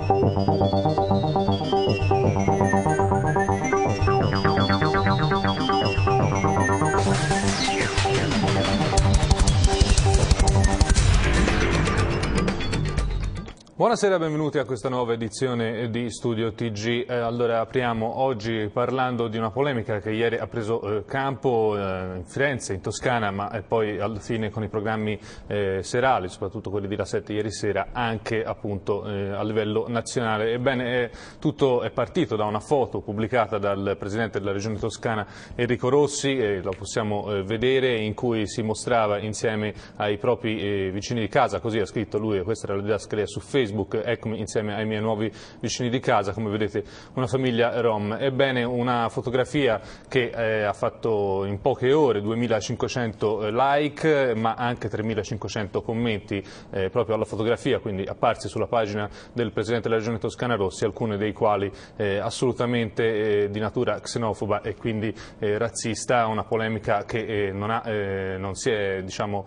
Buonasera, benvenuti a questa nuova edizione di Studio TG. Allora apriamo oggi parlando di una polemica che ieri ha preso campo in Firenze, in Toscana, ma poi alla fine con i programmi serali, soprattutto quelli di La 7 ieri sera, anche appunto a livello nazionale. Ebbene, tutto è partito da una foto pubblicata dal Presidente della Regione Toscana Enrico Rossi, la possiamo vedere, in cui si mostrava insieme ai propri vicini di casa, così ha scritto lui, questa era la didascalia su Facebook. Eccomi insieme ai miei nuovi vicini di casa, come vedete una famiglia rom. Ebbene, una fotografia che ha fatto in poche ore 2500 like, ma anche 3500 commenti proprio alla fotografia, quindi apparsi sulla pagina del Presidente della Regione Toscana Rossi, alcune dei quali assolutamente di natura xenofoba e quindi razzista, una polemica che non si è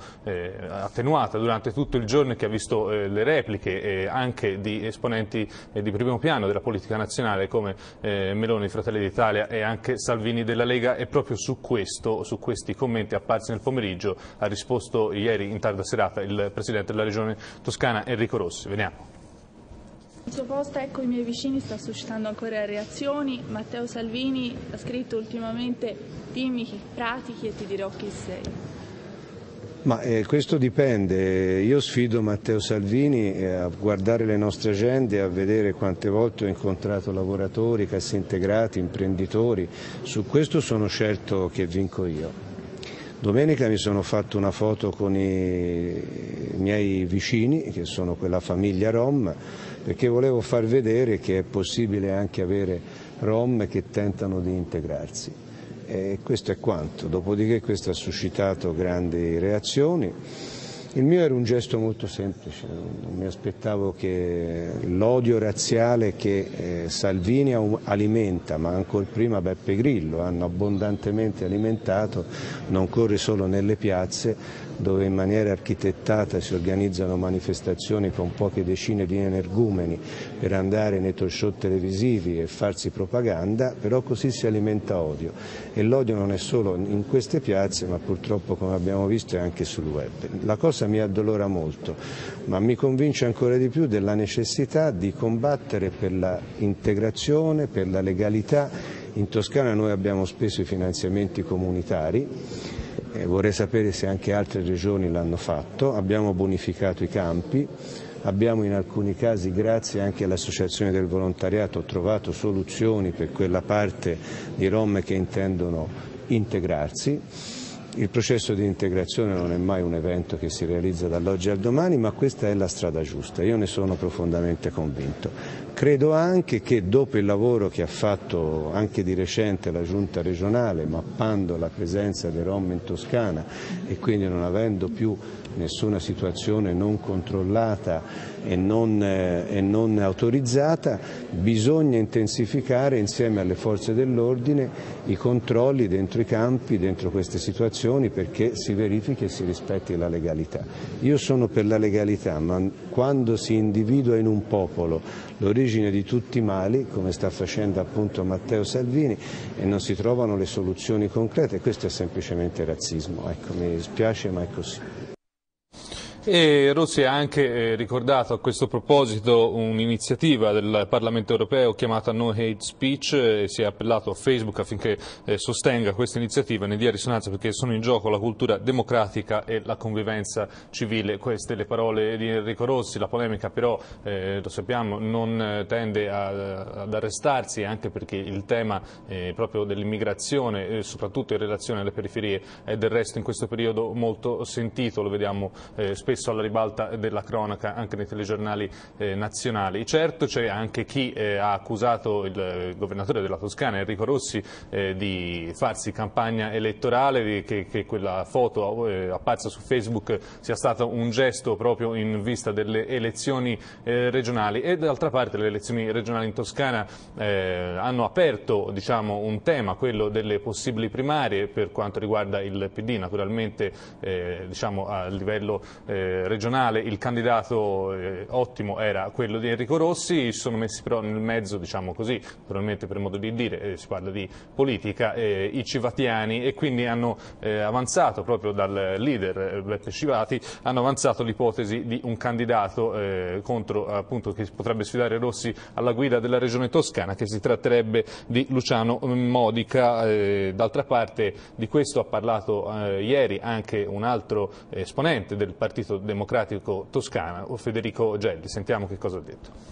attenuata durante tutto il giorno e che ha visto le repliche anche di esponenti di primo piano della politica nazionale come Meloni, Fratelli d'Italia e anche Salvini della Lega, e proprio su questi commenti apparsi nel pomeriggio ha risposto ieri in tarda serata il Presidente della Regione Toscana Enrico Rossi. Vediamo. Il suo post "Ecco i miei vicini" sta suscitando ancora reazioni. Matteo Salvini ha scritto ultimamente: dimmi chi pratichi e ti dirò chi sei. Ma questo dipende. Io sfido Matteo Salvini a guardare le nostre agende e a vedere quante volte ho incontrato lavoratori, cassintegrati, imprenditori. Su questo sono certo che vinco io. Domenica mi sono fatto una foto con i miei vicini, che sono quella famiglia rom, perché volevo far vedere che è possibile anche avere rom che tentano di integrarsi. E questo è quanto, dopodiché questo ha suscitato grandi reazioni. Il mio era un gesto molto semplice, non mi aspettavo che l'odio razziale che Salvini alimenta, ma ancora prima Beppe Grillo, hanno abbondantemente alimentato, non corre solo nelle piazze, dove in maniera architettata si organizzano manifestazioni con poche decine di energumeni per andare nei talk show televisivi e farsi propaganda, però così si alimenta odio, e l'odio non è solo in queste piazze, ma purtroppo, come abbiamo visto, è anche sul web. La cosa mi addolora molto, ma mi convince ancora di più della necessità di combattere per la integrazione, per la legalità. In Toscana noi abbiamo speso i finanziamenti comunitari. Vorrei sapere se anche altre regioni l'hanno fatto, abbiamo bonificato i campi, abbiamo in alcuni casi, grazie anche all'associazione del volontariato, trovato soluzioni per quella parte di rom che intendono integrarsi. Il processo di integrazione non è mai un evento che si realizza dall'oggi al domani, ma questa è la strada giusta, io ne sono profondamente convinto. Credo anche che dopo il lavoro che ha fatto anche di recente la Giunta regionale, mappando la presenza dei rom in Toscana e quindi non avendo più nessuna situazione non controllata e non autorizzata, bisogna intensificare insieme alle forze dell'ordine i controlli dentro i campi, dentro queste situazioni, perché si verifichi e si rispetti la legalità. Io sono per la legalità, ma quando si individua in un popolo l'origine di tutti i mali, come sta facendo appunto Matteo Salvini, e non si trovano le soluzioni concrete, questo è semplicemente razzismo. Ecco, mi spiace, ma è così. E Rossi ha anche ricordato a questo proposito un'iniziativa del Parlamento europeo chiamata No Hate Speech, e si è appellato a Facebook affinché sostenga questa iniziativa, ne dia risonanza, perché sono in gioco la cultura democratica e la convivenza civile. Queste le parole di Enrico Rossi. La polemica però, lo sappiamo, non tende ad arrestarsi, anche perché il tema proprio dell'immigrazione, soprattutto in relazione alle periferie, è del resto in questo periodo molto sentito, lo vediamo spesso alla ribalta della cronaca anche nei telegiornali nazionali. Certo, c'è anche chi ha accusato il governatore della Toscana Enrico Rossi di farsi campagna elettorale, che quella foto apparsa su Facebook sia stata un gesto proprio in vista delle elezioni regionali, e d'altra parte le elezioni regionali in Toscana hanno aperto, diciamo, un tema, quello delle possibili primarie per quanto riguarda il PD, naturalmente diciamo a livello regionale il candidato ottimo era quello di Enrico Rossi, si sono messi però nel mezzo, diciamo così, probabilmente per modo di dire, si parla di politica, i civatiani, e quindi hanno avanzato proprio dal leader Beppe Civati, hanno avanzato l'ipotesi di un candidato contro, appunto, che potrebbe sfidare Rossi alla guida della regione toscana, che si tratterebbe di Luciano Modica. D'altra parte di questo ha parlato ieri anche un altro esponente del Partito Democratico toscano, Federico Gelli. Sentiamo che cosa ha detto.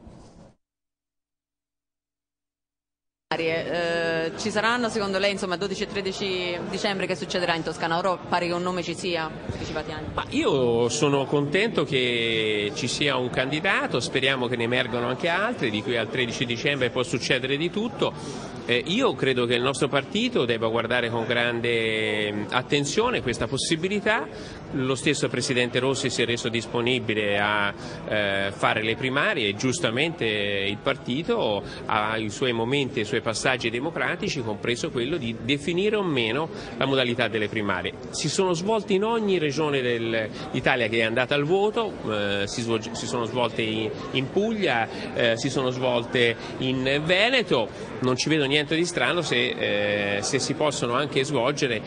Ci saranno secondo lei, insomma, 12 e 13 dicembre, che succederà in Toscana? Ora pare che un nome ci sia, Ma io sono contento che ci sia un candidato, speriamo che ne emergano anche altri, di qui al 13 dicembre può succedere di tutto. Io credo che il nostro partito debba guardare con grande attenzione questa possibilità. Lo stesso Presidente Rossi si è reso disponibile a fare le primarie e giustamente il partito ha i suoi momenti e i suoi passaggi democratici, compreso quello di definire o meno la modalità delle primarie. Si sono svolti in ogni regione d'Italia che è andata al voto, si sono svolte in Puglia, si sono svolte in Veneto. Non ci vedo niente di strano se si possono anche svolgere,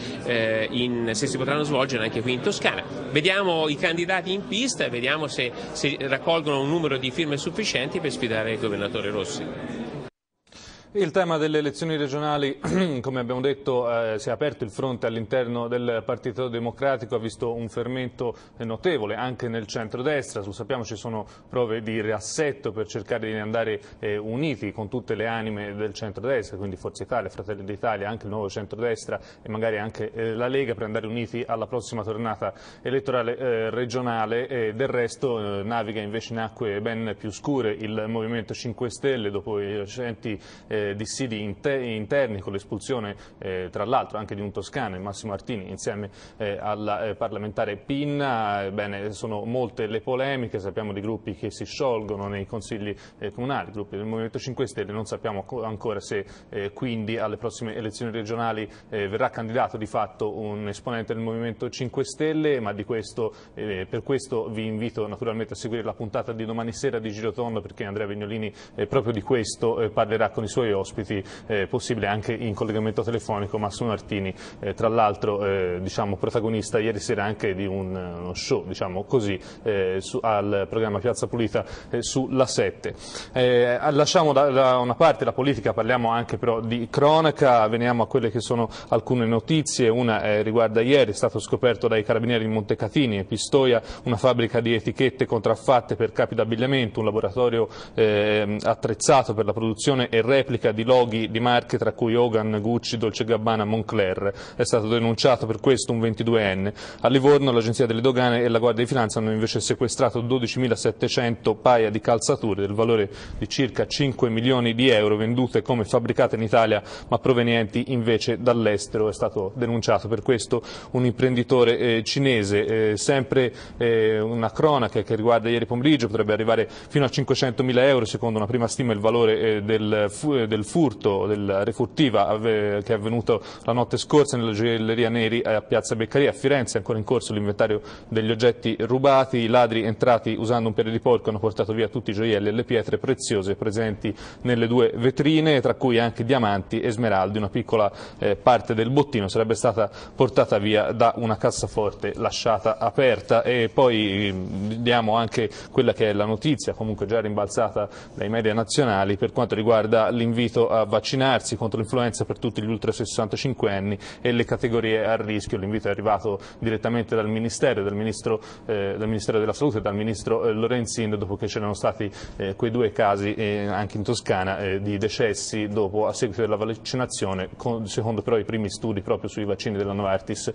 se si potranno svolgere anche qui in Toscana. Vediamo i candidati in pista e vediamo se raccolgono un numero di firme sufficienti per sfidare il governatore Rossi. Il tema delle elezioni regionali, come abbiamo detto, si è aperto il fronte all'interno del Partito Democratico, ha visto un fermento notevole anche nel centrodestra. Sappiamo ci sono prove di riassetto per cercare di andare uniti con tutte le anime del centrodestra, quindi Forza Italia, Fratelli d'Italia, anche il nuovo centrodestra e magari anche la Lega, per andare uniti alla prossima tornata elettorale regionale. Del resto naviga invece in acque ben più scure il Movimento 5 Stelle dopo i recenti dissidi interni, con l'espulsione tra l'altro anche di un toscano, il Massimo Artini, insieme alla parlamentare Pinna. Ebbene, sono molte le polemiche, sappiamo di gruppi che si sciolgono nei consigli comunali, gruppi del Movimento 5 Stelle, non sappiamo ancora se quindi alle prossime elezioni regionali verrà candidato di fatto un esponente del Movimento 5 Stelle, ma di questo, per questo vi invito naturalmente a seguire la puntata di domani sera di Girotondo, perché Andrea Vignolini proprio di questo parlerà con i suoi ospiti, possibile anche in collegamento telefonico. Massimo Artini, tra l'altro diciamo protagonista ieri sera anche di uno show, diciamo così, al programma Piazza Pulita sulla 7. Lasciamo da una parte la politica, parliamo anche però di cronaca, veniamo a quelle che sono alcune notizie. Una riguarda ieri, è stato scoperto dai carabinieri di Montecatini e Pistoia una fabbrica di etichette contraffatte per capi d'abbigliamento, un laboratorio attrezzato per la produzione e replica di loghi di marche tra cui Hogan, Gucci, Dolce & Gabbana, Moncler. È stato denunciato per questo un 22enne. A Livorno l'Agenzia delle Dogane e la Guardia di Finanza hanno invece sequestrato 12.700 paia di calzature del valore di circa 5 milioni di euro, vendute come fabbricate in Italia ma provenienti invece dall'estero. È stato denunciato per questo un imprenditore cinese. Sempre una cronaca che riguarda ieri pomeriggio, potrebbe arrivare fino a 500.000 euro secondo una prima stima il valore del furto, della refurtiva che è avvenuto la notte scorsa nella gioielleria Neri a Piazza Beccaria a Firenze. È ancora in corso l'inventario degli oggetti rubati. I ladri, entrati usando un piede di porco, hanno portato via tutti i gioielli e le pietre preziose presenti nelle due vetrine, tra cui anche diamanti e smeraldi. Una piccola parte del bottino sarebbe stata portata via da una cassaforte lasciata aperta. E poi diamo anche quella che è la notizia, comunque già rimbalzata dai media nazionali, per quanto riguarda l'invito a vaccinarsi contro l'influenza per tutti gli ultra 65 anni e le categorie a rischio. L'invito è arrivato direttamente dal Ministero della Salute, dal Ministro Lorenzin, dopo che c'erano stati quei due casi anche in Toscana di decessi a seguito della vaccinazione. Secondo però i primi studi proprio sui vaccini della Novartis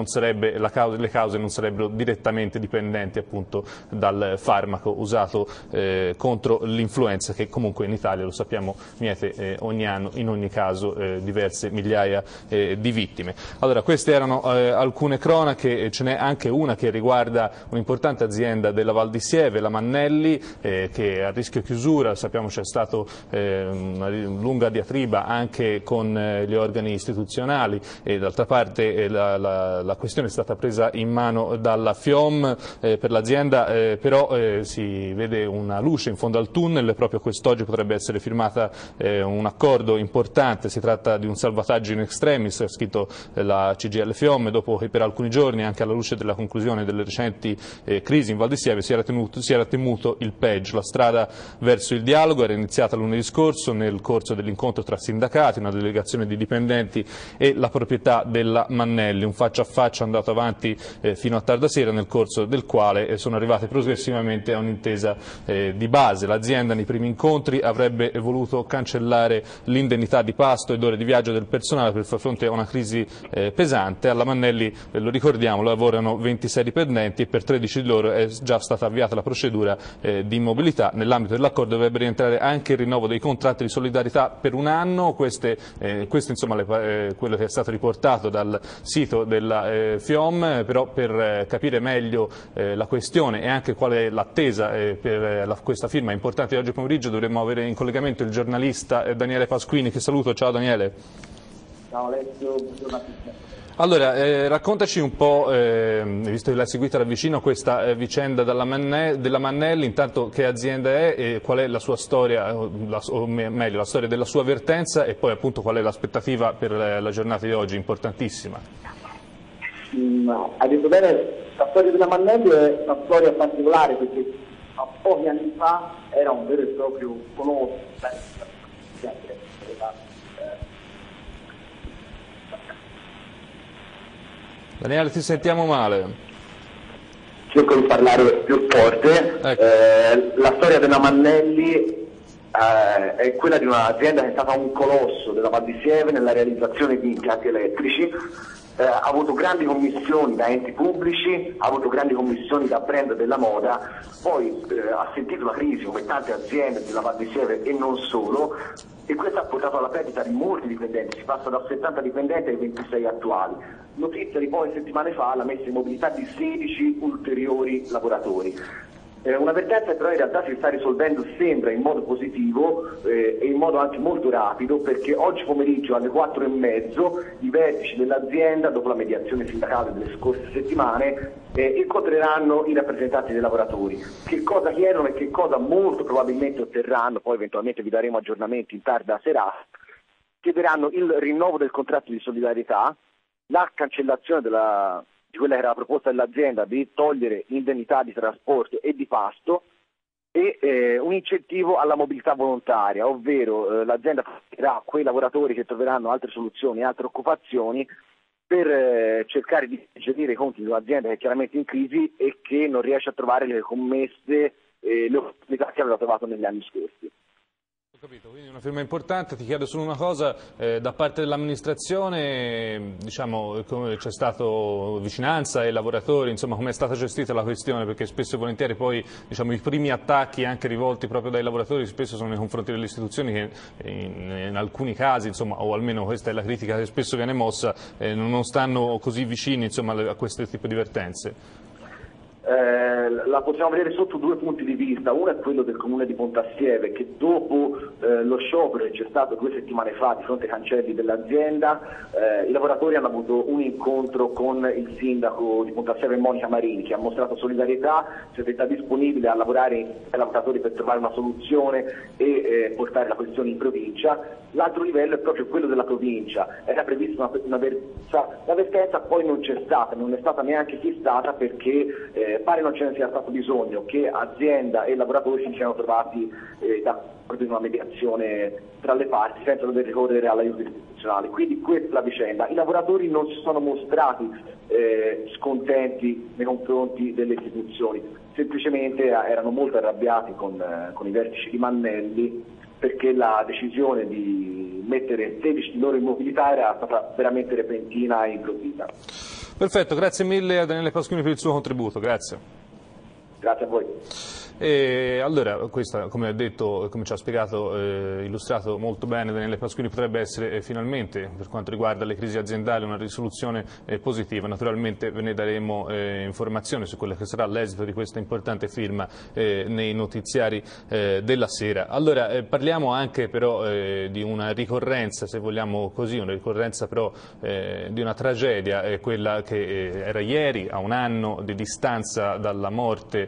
le cause non sarebbero direttamente dipendenti appunto dal farmaco usato contro l'influenza, che comunque in Italia, lo sappiamo, miete ovviamente ogni anno, in ogni caso, diverse migliaia di vittime. Allora, queste erano alcune cronache, ce n'è anche una che riguarda un'importante azienda della Val di Sieve, la Mannelli, che è a rischio chiusura. Sappiamo c'è stata una lunga diatriba anche con gli organi istituzionali e d'altra parte la questione è stata presa in mano dalla FIOM per l'azienda, però si vede una luce in fondo al tunnel. Proprio quest'oggi potrebbe essere firmata un accordo importante, si tratta di un salvataggio in extremis, ha scritto la CGIL FIOM, dopo che per alcuni giorni, anche alla luce della conclusione delle recenti crisi in Val di Sieve, si era temuto il peggio. La strada verso il dialogo era iniziata lunedì scorso nel corso dell'incontro tra sindacati, una delegazione di dipendenti e la proprietà della Mannelli, un faccia a faccia andato avanti fino a tarda sera, nel corso del quale sono arrivate progressivamente a un'intesa di base. L'azienda nei primi incontri avrebbe voluto cancellare l'indennità di pasto ed ore di viaggio del personale per far fronte a una crisi pesante. Alla Mannelli, lo ricordiamo, lavorano 26 dipendenti e per 13 di loro è già stata avviata la procedura di immobilità. Nell'ambito dell'accordo dovrebbe rientrare anche il rinnovo dei contratti di solidarietà per un anno. Questo insomma quello che è stato riportato dal sito della FIOM, però per capire meglio la questione e anche qual è l'attesa per questa firma importante di oggi pomeriggio dovremmo avere in collegamento il giornalista Daniele Pasquini, che saluto. Ciao Daniele. Ciao Alessio, buongiorno a tutti. Allora, raccontaci un po', visto che l'hai seguita da vicino, questa vicenda della Mannelli, intanto che azienda è e qual è la sua storia, o meglio la storia della sua vertenza, e poi appunto qual è l'aspettativa per la giornata di oggi, importantissima. Hai detto bene, la storia della Mannelli è una storia particolare perché a pochi anni fa era un vero e proprio colosso. Daniele, ti sentiamo male. Cerco di parlare più forte. Ecco. La storia della Mannelli è quella di un'azienda che è stata un colosso della Val di Sieve nella realizzazione di impianti elettrici. Ha avuto grandi commissioni da enti pubblici, ha avuto grandi commissioni da brand della moda, poi ha sentito la crisi come tante aziende della Val di Sieve e non solo, e questo ha portato alla perdita di molti dipendenti, si passa da 70 dipendenti ai 26 attuali. Notizia di poche settimane fa la messa in mobilità di 16 ulteriori lavoratori. Una vertenza che però in realtà si sta risolvendo, sembra, in modo positivo e in modo anche molto rapido, perché oggi pomeriggio alle 4:30 i vertici dell'azienda, dopo la mediazione sindacale delle scorse settimane, incontreranno i rappresentanti dei lavoratori. Che cosa chiedono e che cosa molto probabilmente otterranno, poi eventualmente vi daremo aggiornamenti in tarda serata, chiederanno il rinnovo del contratto di solidarietà, la cancellazione di quella che era la proposta dell'azienda di togliere indennità di trasporto e di pasto e un incentivo alla mobilità volontaria, ovvero l'azienda fornirà a quei lavoratori che troveranno altre soluzioni, altre occupazioni per cercare di gestire i conti di un'azienda che è chiaramente in crisi e che non riesce a trovare le commesse e le opportunità che aveva trovato negli anni scorsi. Ho capito, quindi una firma importante. Ti chiedo solo una cosa, da parte dell'amministrazione, diciamo, c'è stata vicinanza ai lavoratori, insomma, come è stata gestita la questione, perché spesso e volentieri poi, diciamo, i primi attacchi anche rivolti proprio dai lavoratori spesso sono nei confronti delle istituzioni che in alcuni casi, insomma, o almeno questa è la critica che spesso viene mossa, non stanno così vicini, insomma, a questo tipo di vertenze. La possiamo vedere sotto due punti di vista. Uno è quello del comune di Pontassieve, che dopo lo sciopero che c'è stato 2 settimane fa di fronte ai cancelli dell'azienda, i lavoratori hanno avuto un incontro con il sindaco di Pontassieve Monica Marini, che ha mostrato solidarietà, si è detta disponibile a lavorare ai lavoratori per trovare una soluzione e portare la questione in provincia. L'altro livello è proprio quello della provincia. Era prevista una vertenza, poi non c'è stata, non è stata neanche fissata perché pare non ce ne sia stato bisogno, che azienda e lavoratori si siano trovati in una mediazione tra le parti senza dover ricorrere all'aiuto istituzionale. Quindi questa è la vicenda. I lavoratori non si sono mostrati scontenti nei confronti delle istituzioni, semplicemente erano molto arrabbiati con i vertici di Mannelli, perché la decisione di mettere 16 di loro in mobilità era stata veramente repentina e improvvisa. Perfetto, grazie mille a Daniele Pasquini per il suo contributo, grazie. Grazie a voi. E allora, questa, come ha detto, come ci ha spiegato, illustrato molto bene Daniele Pasquini, potrebbe essere finalmente, per quanto riguarda le crisi aziendali, una risoluzione positiva. Naturalmente ve ne daremo informazioni su quello che sarà l'esito di questa importante firma nei notiziari della sera. Allora, parliamo anche però di una ricorrenza, se vogliamo così, una ricorrenza però di una tragedia, quella che era ieri, a un anno di distanza dalla morte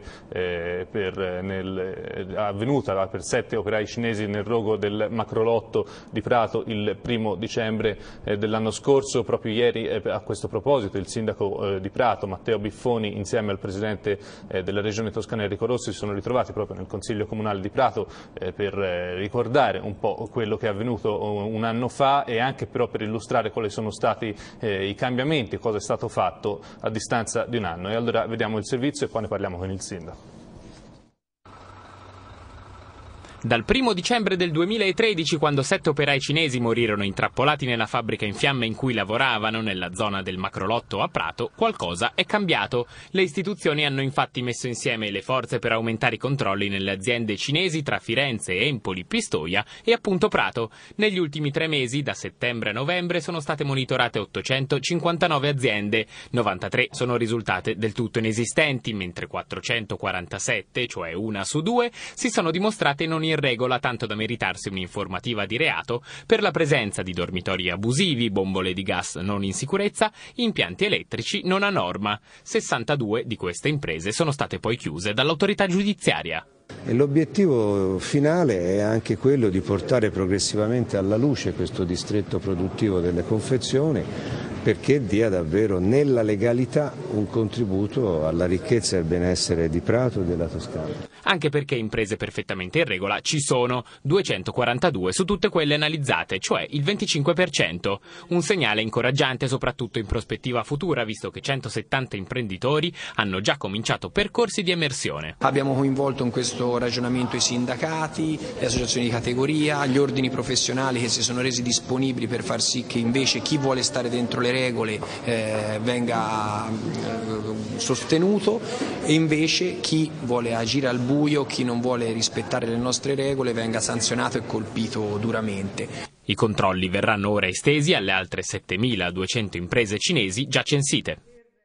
avvenuta per 7 operai cinesi nel rogo del macrolotto di Prato il 1° dicembre dell'anno scorso. Proprio ieri, a questo proposito, il sindaco di Prato, Matteo Biffoni, insieme al presidente della regione toscana Enrico Rossi, si sono ritrovati proprio nel Consiglio Comunale di Prato per ricordare un po' quello che è avvenuto un anno fa e anche però per illustrare quali sono stati i cambiamenti, cosa è stato fatto a distanza di un anno. E allora vediamo il servizio e poi ne parliamo con il sindaco. Dal 1° dicembre del 2013, quando 7 operai cinesi morirono intrappolati nella fabbrica in fiamme in cui lavoravano, nella zona del macrolotto a Prato, qualcosa è cambiato. Le istituzioni hanno infatti messo insieme le forze per aumentare i controlli nelle aziende cinesi tra Firenze, Empoli, Pistoia e appunto Prato. Negli ultimi 3 mesi, da settembre a novembre, sono state monitorate 859 aziende. 93 sono risultate del tutto inesistenti, mentre 447, cioè 1 su 2, si sono dimostrate non in regola, tanto da meritarsi un'informativa di reato per la presenza di dormitori abusivi, bombole di gas non in sicurezza, impianti elettrici non a norma. 62 di queste imprese sono state poi chiuse dall'autorità giudiziaria. E l'obiettivo finale è anche quello di portare progressivamente alla luce questo distretto produttivo delle confezioni, perché dia davvero nella legalità un contributo alla ricchezza e al benessere di Prato e della Toscana. Anche perché imprese perfettamente in regola ci sono, 242 su tutte quelle analizzate, cioè il 25%. Un segnale incoraggiante soprattutto in prospettiva futura, visto che 170 imprenditori hanno già cominciato percorsi di emersione. Abbiamo coinvolto in questo ragionamento i sindacati, le associazioni di categoria, gli ordini professionali che si sono resi disponibili per far sì che invece chi vuole stare dentro le regole venga sostenuto e invece chi vuole agire al buio, chi non vuole rispettare le nostre regole venga sanzionato e colpito duramente. I controlli verranno ora estesi alle altre 7.200 imprese cinesi già censite.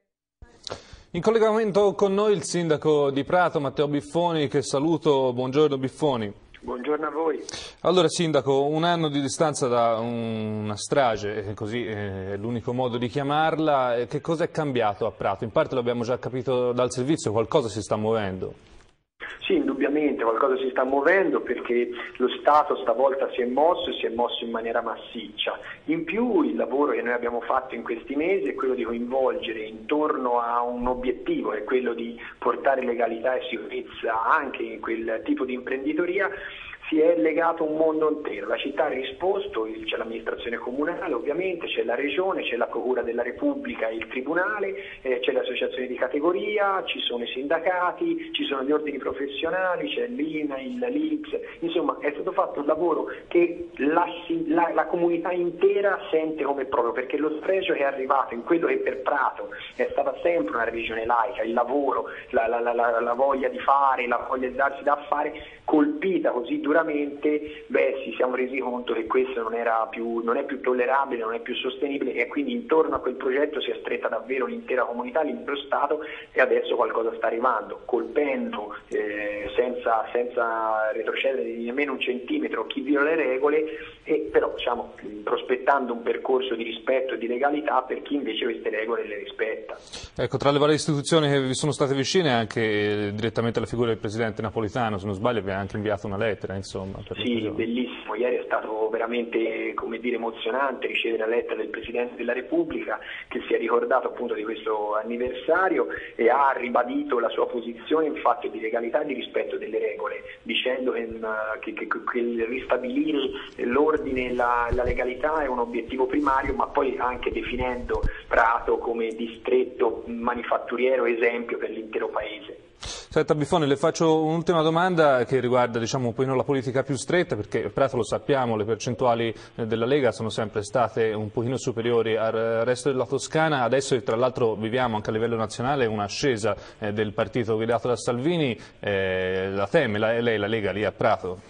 In collegamento con noi il sindaco di Prato, Matteo Biffoni, che saluto. Buongiorno Biffoni. Buongiorno a voi. Allora sindaco, un anno di distanza da una strage, così è l'unico modo di chiamarla, che cosa è cambiato a Prato? In parte l'abbiamo già capito dal servizio, qualcosa si sta muovendo. Sì, indubbiamente qualcosa si sta muovendo perché lo Stato stavolta si è mosso in maniera massiccia. In più il lavoro che noi abbiamo fatto in questi mesi è quello di coinvolgere intorno a un obiettivo, è quello di portare legalità e sicurezza anche in quel tipo di imprenditoria. Si è legato un mondo intero, la città ha risposto, c'è l'amministrazione comunale ovviamente, c'è la regione, c'è la procura della Repubblica e il tribunale, c'è le associazioni di categoria, ci sono i sindacati, ci sono gli ordini professionali, c'è l'INAIL, l'INPS, insomma è stato fatto un lavoro che la comunità intera sente come proprio, perché lo spregio che è arrivato in quello che per Prato è stata sempre una regione laica, il lavoro, la voglia di fare, la voglia di darsi da fare, colpita così duramente, ci siamo resi conto che questo non è più tollerabile, non è più sostenibile e quindi intorno a quel progetto si è stretta davvero l'intera comunità, l'intero Stato e adesso qualcosa sta arrivando, colpendo senza retrocedere di nemmeno un centimetro chi viola le regole e però prospettando un percorso di rispetto e di legalità per chi invece queste regole le rispetta. Ecco, tra le varie istituzioni che vi sono state vicine anche direttamente la figura del Presidente Napolitano, se non sbaglio vi ha anche inviato una lettera, insomma. Sì, bellissimo, ieri è stato veramente emozionante ricevere la lettera del Presidente della Repubblica che si è ricordato appunto di questo anniversario e ha ribadito la sua posizione in fatto di legalità e di rispetto delle regole, dicendo che ristabilire l'ordine e la legalità è un obiettivo primario, ma poi anche definendo Prato come distretto manifatturiero esempio per l'intero Paese. Senta Biffoni, le faccio un'ultima domanda che riguarda un po' la politica più stretta, perché Prato lo sappiamo, le percentuali della Lega sono sempre state un pochino superiori al resto della Toscana, adesso tra l'altro viviamo anche a livello nazionale un'ascesa del partito guidato da Salvini, la teme lei la Lega lì a Prato?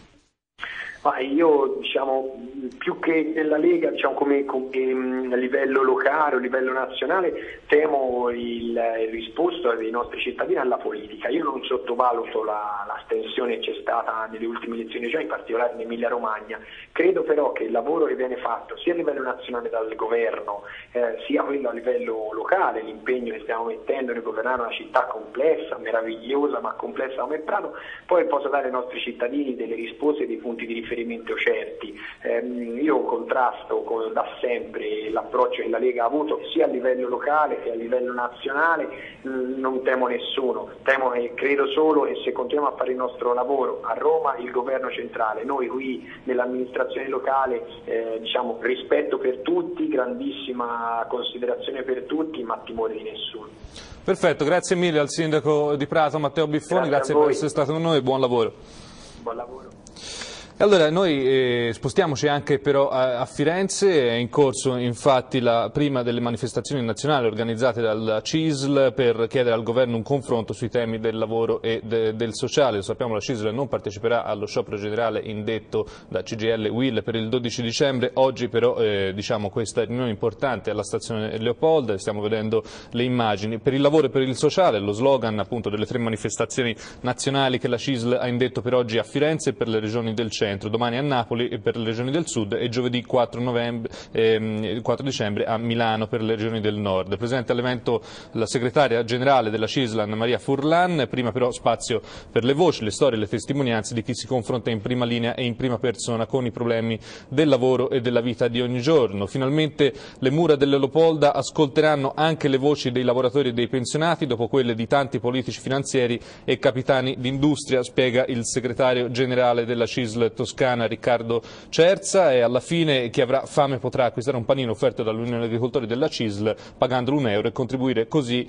Ma io più che nella Lega, come a livello locale o a livello nazionale, temo il risposto dei nostri cittadini alla politica. Io non sottovaluto l'astensione che c'è stata nelle ultime elezioni, in particolare in Emilia Romagna. Credo però che il lavoro che viene fatto sia a livello nazionale dal governo, sia quello a livello locale, l'impegno che stiamo mettendo nel governare una città complessa, meravigliosa ma complessa come Prato, poi possa dare ai nostri cittadini delle risposte e dei punti di riferimento certi. Io contrasto da sempre l'approccio che la Lega ha avuto sia a livello locale che a livello nazionale, non temo nessuno, credo solo che se continuiamo a fare il nostro lavoro a Roma, il governo centrale, noi qui nell'amministrazione locale, rispetto per tutti, grandissima considerazione per tutti, ma timore di nessuno. Perfetto, grazie mille al sindaco di Prato Matteo Biffoni, grazie per essere stato con noi e buon lavoro. Buon lavoro. Allora, noi spostiamoci anche però a Firenze, è in corso infatti la prima delle manifestazioni nazionali organizzate dal CISL per chiedere al governo un confronto sui temi del lavoro e del sociale. Lo sappiamo, la CISL non parteciperà allo sciopero generale indetto da CGIL e UIL per il 12 dicembre, oggi però questa riunione importante alla stazione Leopolda, stiamo vedendo le immagini. Per il lavoro e per il sociale, lo slogan appunto delle 3 manifestazioni nazionali che la CISL ha indetto per oggi a Firenze e per le regioni del centro, domani a Napoli e per le regioni del sud e giovedì 4 dicembre a Milano per le regioni del nord. Presente all'evento la segretaria generale della CISL Anna Maria Furlan, prima però spazio per le voci, le storie e le testimonianze di chi si confronta in prima linea e in prima persona con i problemi del lavoro e della vita di ogni giorno. Finalmente le mura della Leopolda ascolteranno anche le voci dei lavoratori e dei pensionati dopo quelle di tanti politici finanzieri e capitani d'industria, spiega il segretario generale della CISL Toscana Riccardo Cerza, e alla fine chi avrà fame potrà acquistare un panino offerto dall'Unione Agricoltori della CISL pagandolo €1 e contribuire così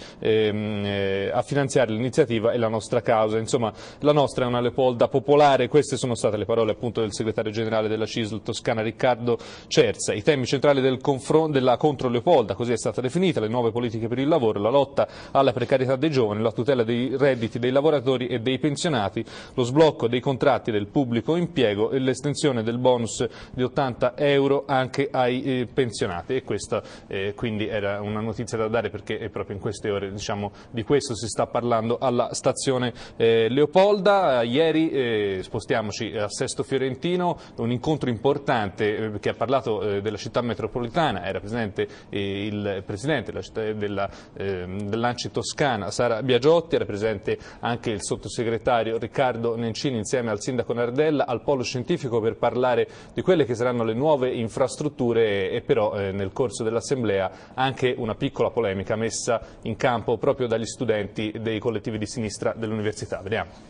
a finanziare l'iniziativa e la nostra causa. Insomma, la nostra è una Leopolda popolare, queste sono state le parole appunto del segretario generale della CISL Toscana Riccardo Cerza. I temi centrali della contro Leopolda, così è stata definita, le nuove politiche per il lavoro, la lotta alla precarietà dei giovani, la tutela dei redditi dei lavoratori e dei pensionati, lo sblocco dei contratti del pubblico impiego e l'estensione del bonus di €80 anche ai pensionati, e questa quindi era una notizia da dare perché è proprio in queste ore di questo si sta parlando alla stazione Leopolda. Ieri spostiamoci a Sesto Fiorentino, un incontro importante che ha parlato della città metropolitana, era presente il presidente dell'ANCI Toscana Sara Biagiotti, era presente anche il sottosegretario Riccardo Nencini insieme al sindaco Nardella, al polo scientifico per parlare di quelle che saranno le nuove infrastrutture e però nel corso dell'assemblea anche una piccola polemica messa in campo proprio dagli studenti dei collettivi di sinistra dell'università. Vediamo.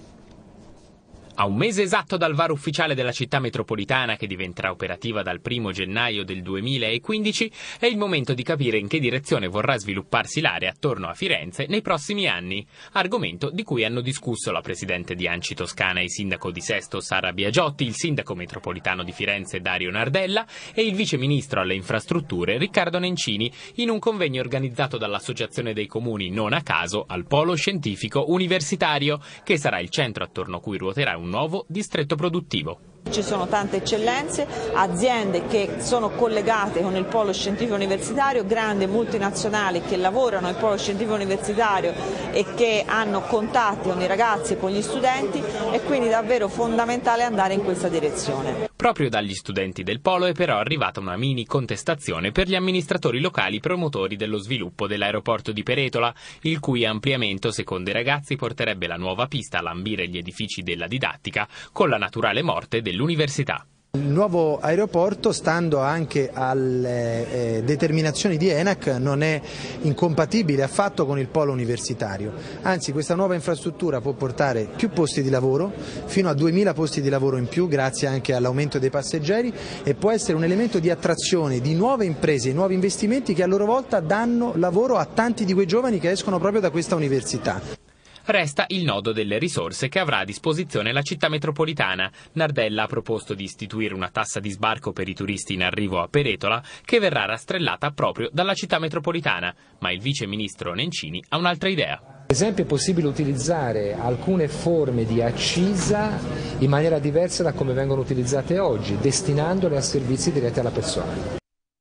A un mese esatto dal varo ufficiale della città metropolitana, che diventerà operativa dal 1 gennaio del 2015, è il momento di capire in che direzione vorrà svilupparsi l'area attorno a Firenze nei prossimi anni, argomento di cui hanno discusso la presidente di ANCI Toscana e sindaco di Sesto Sara Biagiotti, il sindaco metropolitano di Firenze Dario Nardella e il vice ministro alle infrastrutture Riccardo Nencini in un convegno organizzato dall'Associazione dei Comuni, non a caso, al Polo Scientifico Universitario, che sarà il centro attorno a cui ruoterà un nuovo distretto produttivo. Ci sono tante eccellenze, aziende che sono collegate con il polo scientifico universitario, grandi multinazionali che lavorano nel polo scientifico universitario e che hanno contatti con i ragazzi e con gli studenti, e quindi è davvero fondamentale andare in questa direzione. Proprio dagli studenti del polo è però arrivata una mini contestazione per gli amministratori locali promotori dello sviluppo dell'aeroporto di Peretola, il cui ampliamento secondo i ragazzi porterebbe la nuova pista a lambire gli edifici della didattica con la naturale morte dell'università. Il nuovo aeroporto, stando anche alle determinazioni di ENAC, non è incompatibile affatto con il polo universitario, anzi questa nuova infrastruttura può portare più posti di lavoro, fino a 2000 posti di lavoro in più grazie anche all'aumento dei passeggeri, e può essere un elemento di attrazione di nuove imprese, nuovi investimenti che a loro volta danno lavoro a tanti di quei giovani che escono proprio da questa università. Resta il nodo delle risorse che avrà a disposizione la città metropolitana. Nardella ha proposto di istituire una tassa di sbarco per i turisti in arrivo a Peretola, che verrà rastrellata proprio dalla città metropolitana. Ma il vice ministro Nencini ha un'altra idea. Per esempio è possibile utilizzare alcune forme di accisa in maniera diversa da come vengono utilizzate oggi, destinandole a servizi diretti alla persona.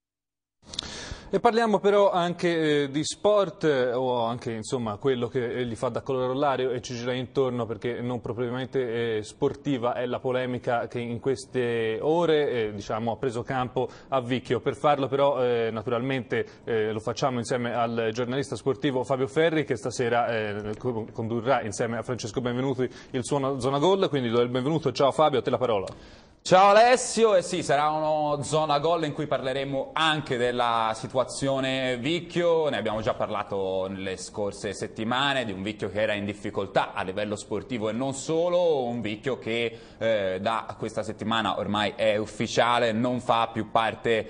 E parliamo però anche di sport, o anche insomma quello che gli fa da corollario e ci gira intorno, perché non propriamente sportiva è la polemica che in queste ore diciamo, ha preso campo a Vicchio. Per farlo però naturalmente lo facciamo insieme al giornalista sportivo Fabio Ferri, che stasera condurrà insieme a Francesco Benvenuti il suo Zona Gol, quindi do il benvenuto. Ciao Fabio, a te la parola. Ciao Alessio, e sì, sarà uno Zona Gol in cui parleremo anche della situazione Vicchio. Ne abbiamo già parlato nelle scorse settimane, di un Vicchio che era in difficoltà a livello sportivo e non solo, un Vicchio che da questa settimana ormai è ufficiale, non fa più parte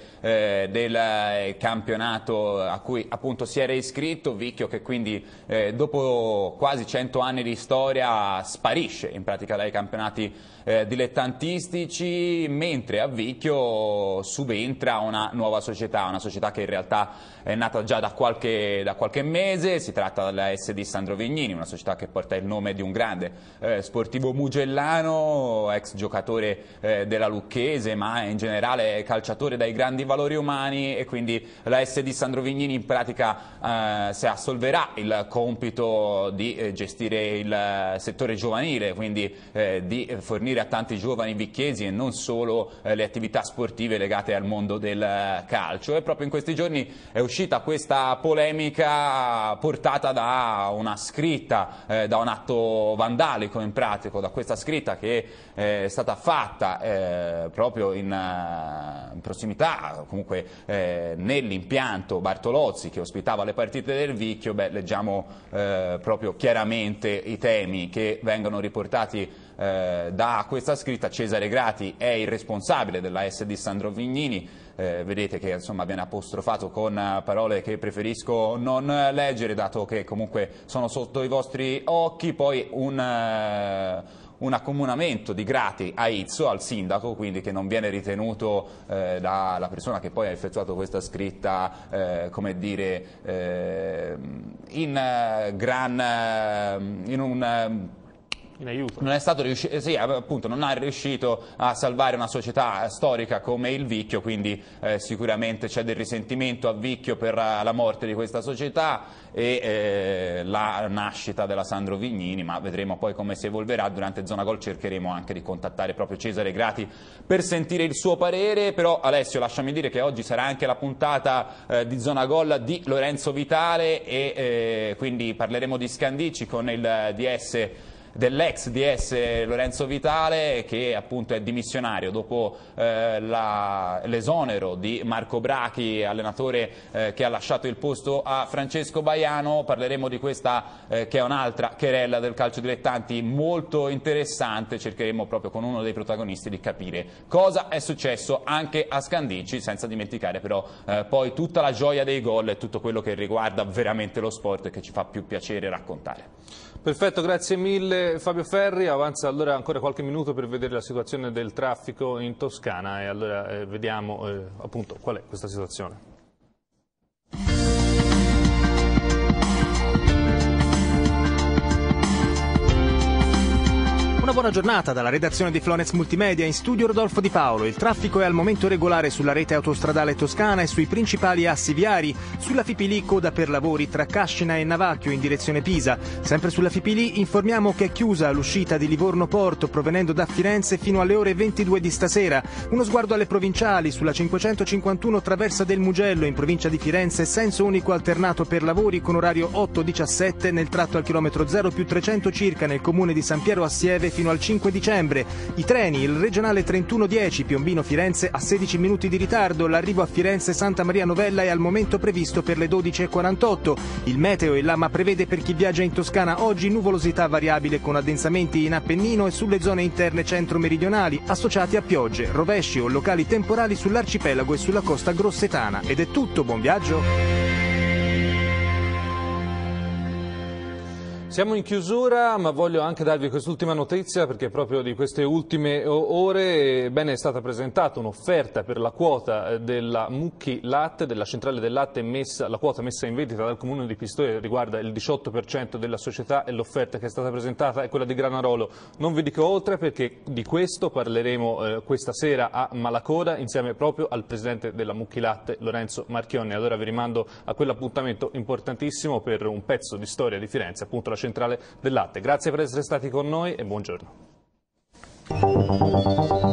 del campionato a cui appunto si era iscritto, Vicchio che quindi dopo quasi 100 anni di storia sparisce in pratica dai campionati dilettantistici, mentre a Vicchio subentra una nuova società, una società che in realtà è nata già da qualche mese. Si tratta della SD Sandro Vignini, una società che porta il nome di un grande sportivo mugellano, ex giocatore della Lucchese, ma in generale calciatore dai grandi valori umani, e quindi la SD Sandro Vignini in pratica si assolverà il compito di gestire il settore giovanile, quindi di fornire a tanti giovani vicchiesi e non solo le attività sportive legate al mondo del calcio. E proprio in questi giorni è uscita questa polemica portata da una scritta, da un atto vandalico in pratica, da questa scritta che è stata fatta proprio in prossimità, comunque nell'impianto Bartolozzi che ospitava le partite del Vicchio. Leggiamo proprio chiaramente i temi che vengono riportati da questa scritta. Cesare Grati è il responsabile della SD Sandro Vignini, vedete che insomma viene apostrofato con parole che preferisco non leggere dato che comunque sono sotto i vostri occhi. Poi un accomunamento di Grati a Izzo, al sindaco, quindi che non viene ritenuto dalla persona che poi ha effettuato questa scritta, come dire, in aiuto. Non è stato riuscito, sì, appunto, non è riuscito a salvare una società storica come il Vicchio, quindi sicuramente c'è del risentimento a Vicchio per la morte di questa società e la nascita della Sandro Vignini, ma vedremo poi come si evolverà. Durante Zona Gol cercheremo anche di contattare proprio Cesare Grati per sentire il suo parere. Però Alessio, lasciami dire che oggi sarà anche la puntata di Zona Gol di Lorenzo Vitale e quindi parleremo di Scandicci con il DS dell'ex DS Lorenzo Vitale, che appunto è dimissionario dopo l'esonero di Marco Brachi, allenatore che ha lasciato il posto a Francesco Baiano. Parleremo di questa che è un'altra querela del calcio dilettanti molto interessante. Cercheremo proprio con uno dei protagonisti di capire cosa è successo anche a Scandicci, senza dimenticare però poi tutta la gioia dei gol e tutto quello che riguarda veramente lo sport e che ci fa più piacere raccontare. Perfetto, grazie mille Fabio Ferri. Avanza allora ancora qualche minuto per vedere la situazione del traffico in Toscana e allora vediamo appunto qual è questa situazione. Una buona giornata dalla redazione di Florence Multimedia, in studio Rodolfo Di Paolo. Il traffico è al momento regolare sulla rete autostradale toscana e sui principali assi viari. Sulla Fipili coda per lavori tra Cascina e Navacchio in direzione Pisa. Sempre sulla Fipili informiamo che è chiusa l'uscita di Livorno Porto provenendo da Firenze fino alle ore 22 di stasera. Uno sguardo alle provinciali: sulla 551 Traversa del Mugello in provincia di Firenze, senso unico alternato per lavori con orario 8-17 nel tratto al chilometro 0+300 circa nel comune di San Piero Assieve fino al 5 dicembre. I treni: il regionale 3110 Piombino-Firenze a 16 minuti di ritardo, l'arrivo a Firenze Santa Maria Novella è al momento previsto per le 12:48. Il meteo e l'AMA prevede per chi viaggia in Toscana oggi nuvolosità variabile con addensamenti in Appennino e sulle zone interne centro-meridionali associati a piogge, rovesci o locali temporali sull'arcipelago e sulla costa grossetana. Ed è tutto, buon viaggio! Siamo in chiusura, ma voglio anche darvi quest'ultima notizia perché proprio di queste ultime ore è stata presentata un'offerta per la quota della Mucchi Latte, della centrale del latte, la quota messa in vendita dal Comune di Pistoia riguarda il 18% della società e l'offerta che è stata presentata è quella di Granarolo. Non vi dico oltre perché di questo parleremo questa sera a Malacoda insieme proprio al presidente della Mucchi Latte, Lorenzo Marchionni. Allora vi rimando a quell'appuntamento importantissimo per un pezzo di storia di Firenze, appunto la centrale del latte. Grazie per essere stati con noi e buongiorno.